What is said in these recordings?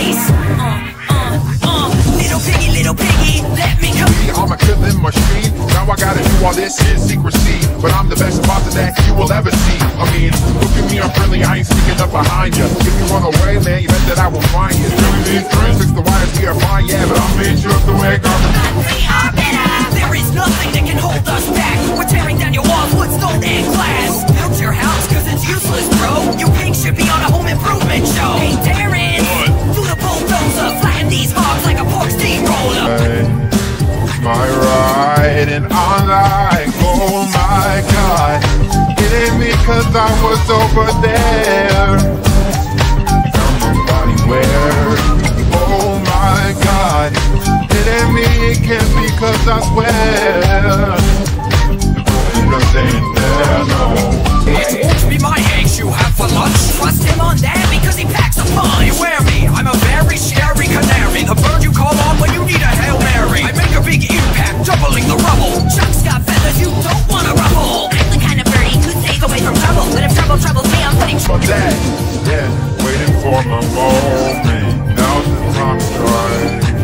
face. Little piggy, let me come. I'm a killing machine. Now I gotta do all this in secrecy, but I'm the best imposter that you will ever see. I mean, look at me, I'm friendly, I ain't sneaking up behind you. If you run away, man, you bet that I will find you. Really need friends, fix the wires, we are fine, yeah, but I'm in sure the way we are better. There is nothing that can hold us back. We're tearing down your walls, wood, stone, and glass. Build your house, cause it's useless, bro. You pigs should be on a home improvement show. Hey, Darren, do the bulldozer, flatten these hogs like a pork steamroller. My ride and I'm like, oh my God, it ain't me cause I was over there. Found nobody where, oh my God, it ain't me, it can't be cause I swear. It just ain't there, no. It won't be my eggs you have for lunch. Trust him on that because he packs a punch. Beware me, I'm a very scary canary. The bird you call on when you need a Hail Mary. I make a big impact, doubling the rubble. Chuck's got feathers you don't wanna ruffle. I'm the kind of birdie who stays away from trouble. But if trouble troubles me, I'm putting for that, yeah, waiting for my moment. Now's the time to try.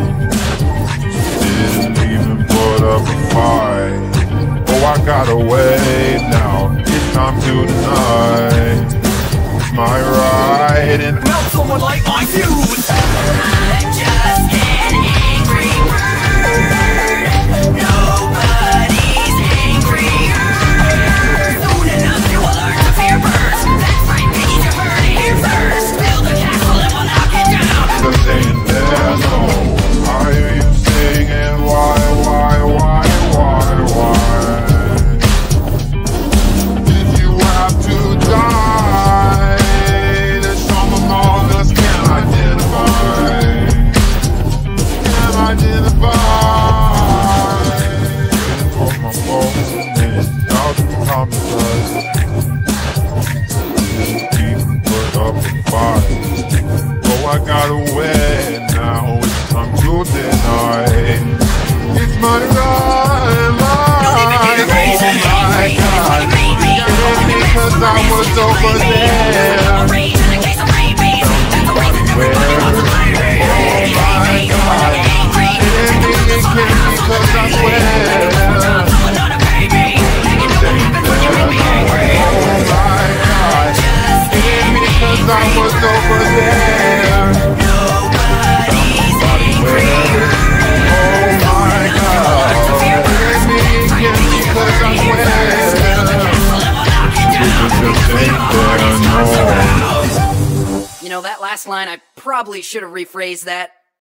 Didn't even put up a fight. Oh, I gotta wait now. It's time to deny my ride and melt someone like my fuse. I'm just an angry bird. Nobody's angrier. Soon enough you will learn to fear birds. That's right, piggy, you heard it here first. Build a castle and we'll knock it down. Cause ain't there no. I hear you singing why? Did you have to die? There's some among us can't identify. Can't identify. Waiting for my moment. Now the time is right. Didn't even put up a fight. Oh, I gotta wait now. It's time to deny. It's my right, oh my God. It because I was over there. Oh my God. It can't because I swear. Oh my God. It because I was over there. You know, that last line, I probably should have rephrased that.